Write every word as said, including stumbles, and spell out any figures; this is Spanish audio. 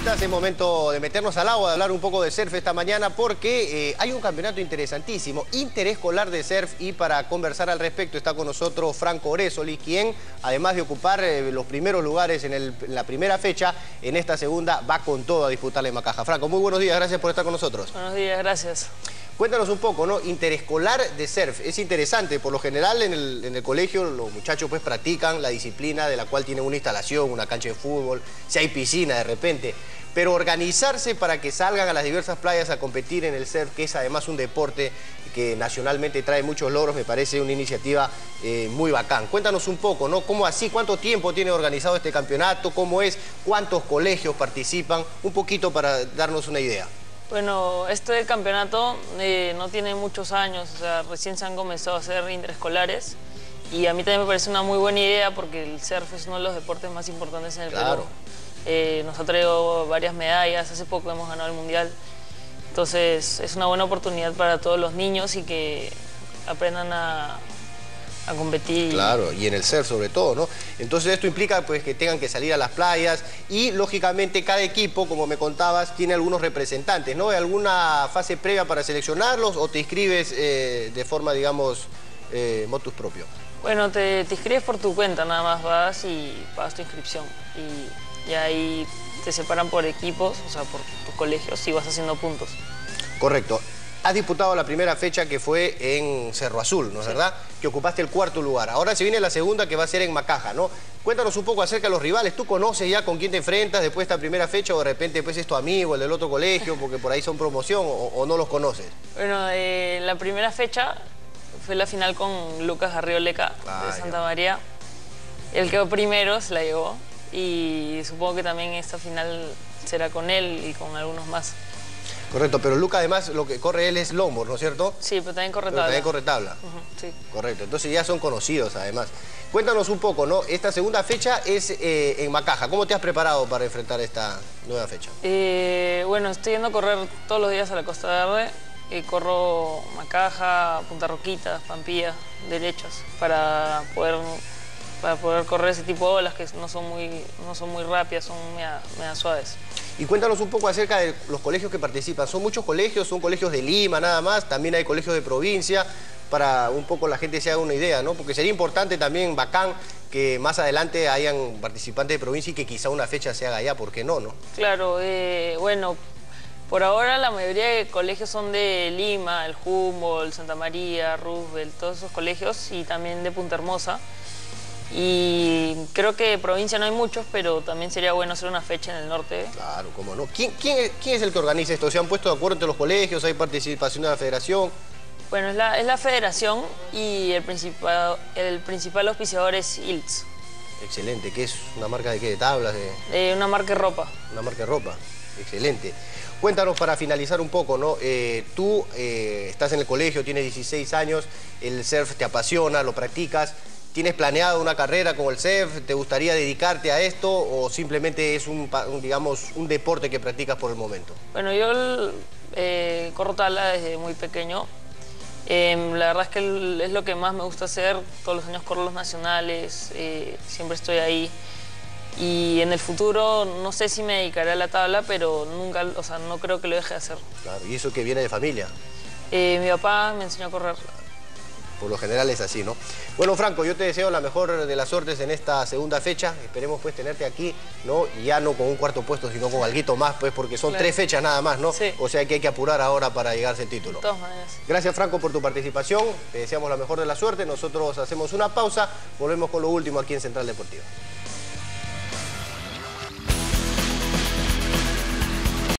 deportistas, es momento de meternos al agua, de hablar un poco de surf esta mañana porque eh, hay un campeonato interesantísimo, interescolar de surf, y para conversar al respecto está con nosotros Franco Oresoli, quien además de ocupar eh, los primeros lugares en, el, en la primera fecha, en esta segunda va con todo a disputarla en Macaja. Franco, muy buenos días, gracias por estar con nosotros. Buenos días, gracias. Cuéntanos un poco, ¿no? Interescolar de surf, es interesante, por lo general en el, en el colegio los muchachos pues practican la disciplina de la cual tienen una instalación, una cancha de fútbol, si hay piscina de repente, pero organizarse para que salgan a las diversas playas a competir en el surf, que es además un deporte que nacionalmente trae muchos logros, me parece una iniciativa eh, muy bacán. Cuéntanos un poco, ¿no? ¿Cómo así? ¿Cuánto tiempo tiene organizado este campeonato? ¿Cómo es? ¿Cuántos colegios participan? Un poquito para darnos una idea. Bueno, este campeonato eh, no tiene muchos años, o sea, recién se han comenzado a hacer interescolares y a mí también me parece una muy buena idea porque el surf es uno de los deportes más importantes en el Claro. Perú. Eh, nos ha traído varias medallas, hace poco hemos ganado el mundial, entonces es una buena oportunidad para todos los niños y que aprendan a... a competir. Claro, y en el surf sobre todo, ¿no? Entonces esto implica pues que tengan que salir a las playas y lógicamente cada equipo, como me contabas, tiene algunos representantes, ¿no? ¿Hay alguna fase previa para seleccionarlos o te inscribes eh, de forma, digamos, eh, motus propio? Bueno, te, te inscribes por tu cuenta, nada más vas y pagas tu inscripción y, y ahí te separan por equipos, o sea, por tus colegios y vas haciendo puntos. Correcto. Has disputado la primera fecha que fue en Cerro Azul, ¿no es sí. verdad? Que ocupaste el cuarto lugar. Ahora se viene la segunda que va a ser en Macaja, ¿no? Cuéntanos un poco acerca de los rivales. ¿Tú conoces ya con quién te enfrentas después de esta primera fecha o de repente pues es tu amigo, el del otro colegio, porque por ahí son promoción o, o no los conoces? Bueno, eh, la primera fecha fue la final con Lucas Arrioleca Ah, de Santa ya. María. Él quedó primero, se la llevó y supongo que también esta final será con él y con algunos más. Correcto, pero Luca además lo que corre él es longboard, ¿no es cierto? Sí, pero también corre Pero tabla. también corre tabla. Uh-huh, sí. Correcto, entonces ya son conocidos además. Cuéntanos un poco, ¿no? Esta segunda fecha es eh, en Macaja. ¿Cómo te has preparado para enfrentar esta nueva fecha? Eh, bueno, estoy yendo a correr todos los días a la Costa Verde. Eh, corro Macaja, Punta Roquita, Pampilla, derechos, para poder, para poder correr ese tipo de olas que no son muy, no son muy rápidas, son media, media suaves. Y cuéntanos un poco acerca de los colegios que participan. ¿Son muchos colegios? ¿Son colegios de Lima nada más? ¿También hay colegios de provincia? Para un poco la gente se haga una idea, ¿no? Porque sería importante también, bacán, que más adelante hayan participantes de provincia y que quizá una fecha se haga allá, ¿por qué no, no? Claro, eh, bueno, por ahora la mayoría de colegios son de Lima, el Humboldt, Santa María, Roosevelt, todos esos colegios y también de Punta Hermosa. Y creo que de provincia no hay muchos, pero también sería bueno hacer una fecha en el norte. Claro, cómo no. ¿Quién, quién, es, quién es el que organiza esto? ¿Se han puesto de acuerdo entre los colegios? ¿Hay participación de la federación? Bueno, es la, es la federación y el principal, el principal auspiciador es I L T S. Excelente. ¿Qué es? ¿Una marca de qué? ¿De tablas? De... Eh, una marca de ropa. Una marca de ropa. Excelente. Cuéntanos para finalizar un poco, ¿no? Eh, tú eh, estás en el colegio, tienes dieciséis años, el surf te apasiona, lo practicas. ¿Tienes planeado una carrera con el surf? ¿Te gustaría dedicarte a esto o simplemente es un, un, digamos, un deporte que practicas por el momento? Bueno, yo eh, corro tabla desde muy pequeño. Eh, la verdad es que es lo que más me gusta hacer. Todos los años corro los nacionales, eh, siempre estoy ahí. Y en el futuro no sé si me dedicaré a la tabla, pero nunca, o sea, no creo que lo deje de hacer. Claro, y eso que viene de familia. Eh, mi papá me enseñó a correr. Por lo general es así, ¿no? Bueno, Franco, yo te deseo la mejor de las suertes en esta segunda fecha. Esperemos pues tenerte aquí, ¿no? Y ya no con un cuarto puesto, sino con alguito más, pues, porque son Claro. tres fechas nada más, ¿no? Sí. O sea que hay que apurar ahora para llegarse al título. De todas maneras. Gracias, Franco, por tu participación. Te deseamos la mejor de la suerte. Nosotros hacemos una pausa. Volvemos con lo último aquí en Central Deportiva.